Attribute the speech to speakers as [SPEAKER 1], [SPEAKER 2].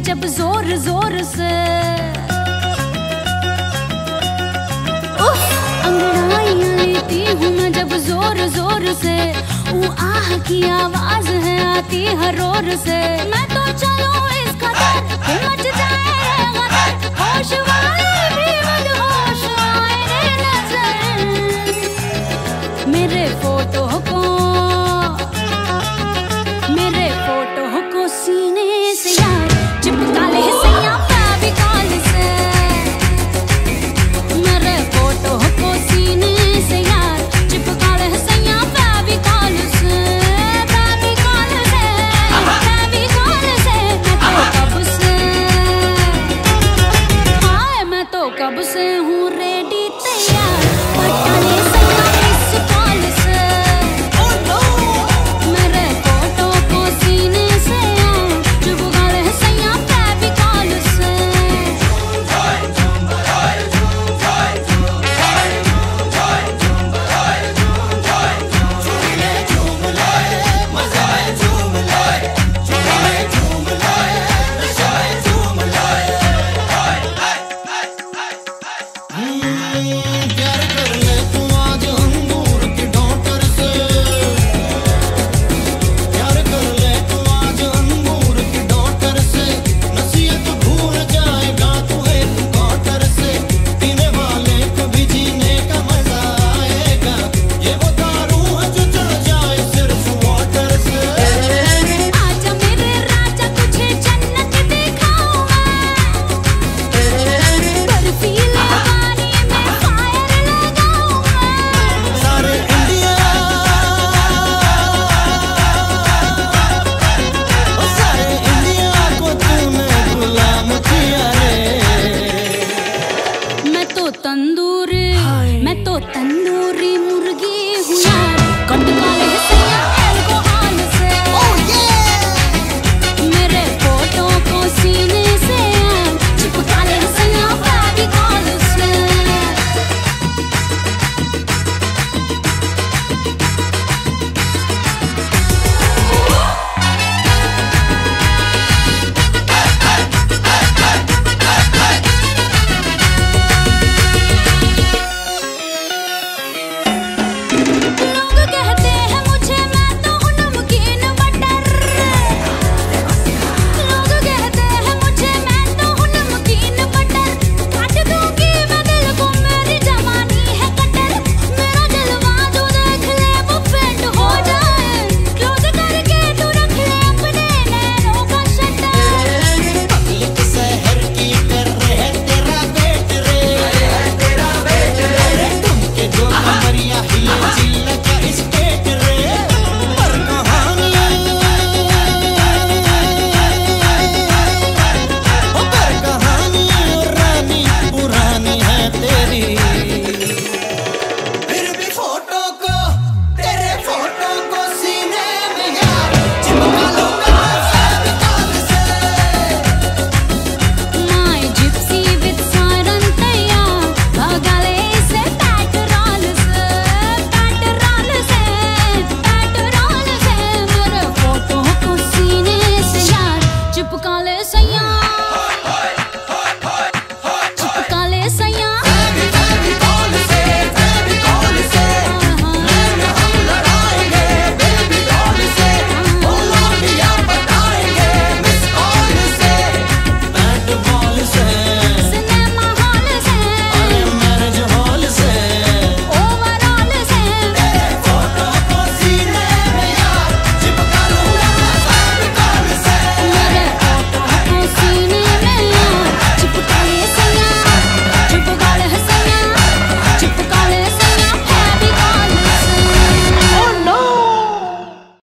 [SPEAKER 1] जब जोर जोर से, अंगड़ाइयां लेती हूँ मैं जब जोर जोर से, वो आह की आवाज है आती हर ओर से। मैं तो चलूं इस कदर कि मच जाए गदर, होश वाले भी मदहोश आए नजर। मेरे फोटो को सीने से यार चिपका ले सैया फेविकॉल से। मेरे फोटो को सीने से यार चिपका ले सैया फेविकॉल से। फेविकॉल से, फेविकॉल से। मैं तो कब से हूँ रेडी तैयार, पटा ले सैया इस कॉल से। मेरे फोटो को सीने से यार चिपका ले सैया फेविकॉल से। मैं तो तंदूरी मुर्गी हूँ यार,